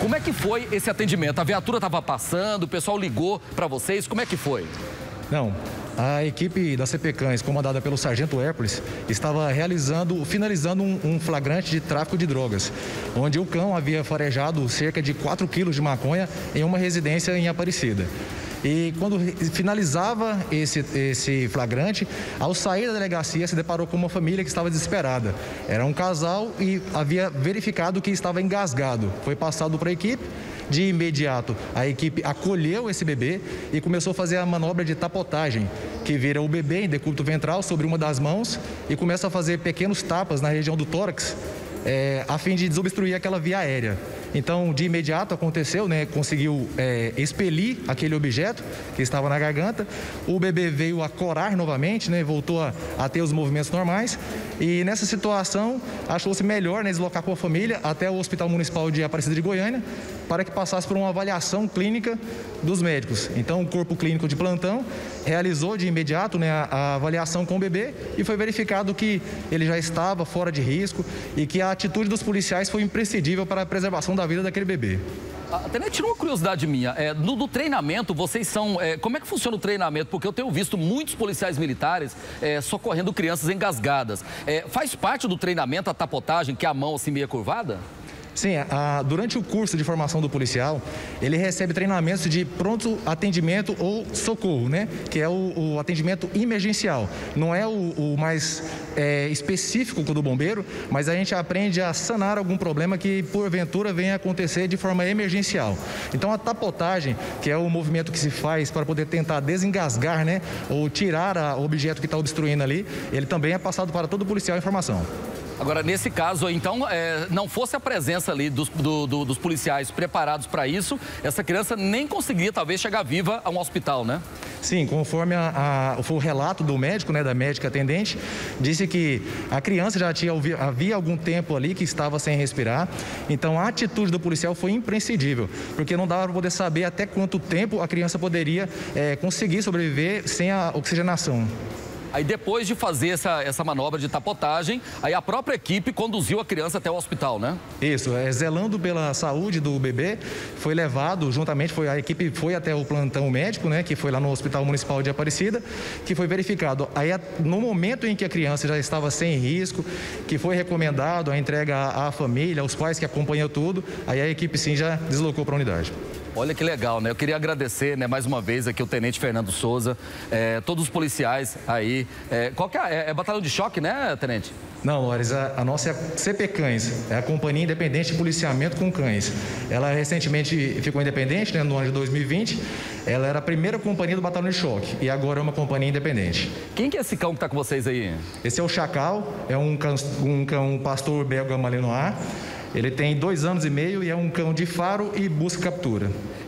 Como é que foi esse atendimento? A viatura estava passando, o pessoal ligou para vocês, como é que foi? Não, a equipe da CP Cães, comandada pelo Sargento Hércules, estava finalizando um flagrante de tráfico de drogas, onde o cão havia farejado cerca de 4 quilos de maconha em uma residência em Aparecida. E quando finalizava esse flagrante, ao sair da delegacia, se deparou com uma família que estava desesperada. Era um casal e havia verificado que estava engasgado. Foi passado para a equipe. De imediato, a equipe acolheu esse bebê e começou a fazer a manobra de tapotagem, que vira o bebê em decúbito ventral sobre uma das mãos e começa a fazer pequenos tapas na região do tórax, a fim de desobstruir aquela via aérea. Então, de imediato aconteceu, conseguiu expelir aquele objeto que estava na garganta. O bebê veio a corar novamente, voltou a ter os movimentos normais. E nessa situação, achou-se melhor deslocar com a família até o Hospital Municipal de Aparecida de Goiânia para que passasse por uma avaliação clínica dos médicos. Então, o corpo clínico de plantão realizou de imediato a avaliação com o bebê e foi verificado que ele já estava fora de risco e que a atitude dos policiais foi imprescindível para a preservação da vida daquele bebê. Tenente, tirou uma curiosidade minha. No treinamento, vocês são... como é que funciona o treinamento? Porque eu tenho visto muitos policiais militares socorrendo crianças engasgadas. Faz parte do treinamento a tapotagem, que é a mão assim meio curvada? Sim, durante o curso de formação do policial, ele recebe treinamentos de pronto atendimento ou socorro, que é o atendimento emergencial. Não é o mais específico do bombeiro, mas a gente aprende a sanar algum problema que porventura venha a acontecer de forma emergencial. Então a tapotagem, que é o movimento que se faz para poder tentar desengasgar, ou tirar o objeto que está obstruindo ali, ele também é passado para todo policial em formação. Agora, nesse caso, então, não fosse a presença ali dos policiais preparados para isso, essa criança nem conseguiria, talvez, chegar viva a um hospital, né? Sim, conforme foi o relato do médico, da médica atendente, disse que a criança já havia algum tempo ali que estava sem respirar, então a atitude do policial foi imprescindível, porque não dava para poder saber até quanto tempo a criança poderia conseguir sobreviver sem a oxigenação. Aí depois de fazer essa manobra de tapotagem, aí a própria equipe conduziu a criança até o hospital, né? Isso, zelando pela saúde do bebê, foi levado juntamente, a equipe foi até o plantão médico, que foi lá no Hospital Municipal de Aparecida, que foi verificado. Aí no momento em que a criança já estava sem risco, que foi recomendado a entrega à família, aos pais que acompanham tudo, aí a equipe sim já deslocou para a unidade. Olha que legal, Eu queria agradecer, mais uma vez aqui o Tenente Fernando Souza, todos os policiais aí. Qual que é batalhão de choque, Tenente? Não, Loris, a nossa é a CP Cães, é a Companhia Independente de Policiamento com Cães. Ela recentemente ficou independente, no ano de 2020. Ela era a primeira companhia do batalhão de choque e agora é uma companhia independente. Quem que é esse cão que está com vocês aí? Esse é o Chacal, é um cão pastor belga malinois. Ele tem 2 anos e meio e é um cão de faro e busca-captura.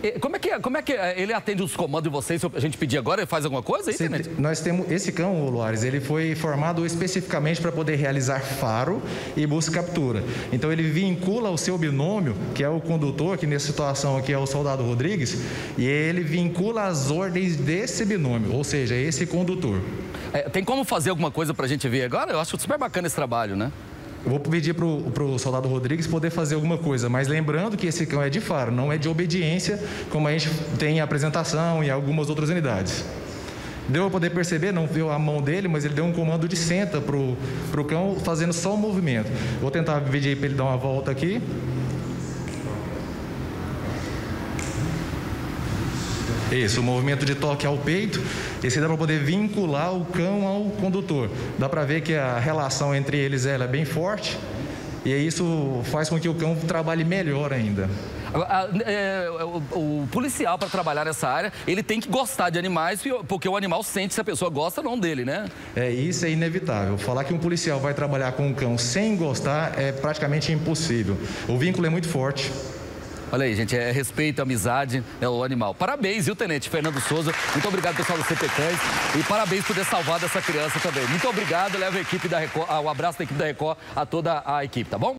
Como é que ele atende os comandos de vocês? Se a gente pedir agora, ele faz alguma coisa aí, Tenente? Nós temos esse cão, Loares, ele foi formado especificamente para poder realizar faro e busca-captura. Então ele vincula o seu binômio, que é o condutor, que nessa situação aqui é o soldado Rodrigues, e ele vincula as ordens desse binômio, ou seja, esse condutor. Tem como fazer alguma coisa para a gente ver agora? Eu acho super bacana esse trabalho, Eu vou pedir para o soldado Rodrigues poder fazer alguma coisa, mas lembrando que esse cão é de faro, não é de obediência, como a gente tem em apresentação e algumas outras unidades. Deu para poder perceber, não viu a mão dele, mas ele deu um comando de senta para o cão, fazendo só um movimento. Vou tentar pedir para ele dar uma volta aqui. Isso, o movimento de toque ao peito, esse dá para poder vincular o cão ao condutor. Dá para ver que a relação entre eles é bem forte e isso faz com que o cão trabalhe melhor ainda. O policial, para trabalhar nessa área, ele tem que gostar de animais, porque o animal sente se a pessoa gosta ou não dele, Isso é inevitável. Falar que um policial vai trabalhar com um cão sem gostar é praticamente impossível. O vínculo é muito forte. Olha aí, gente, respeito, amizade, o animal. Parabéns, viu, Tenente Fernando Souza? Muito obrigado, pessoal do CP Cães. E parabéns por ter salvado essa criança também. Muito obrigado, leva a equipe da Record, o abraço da equipe da Record a toda a equipe, tá bom?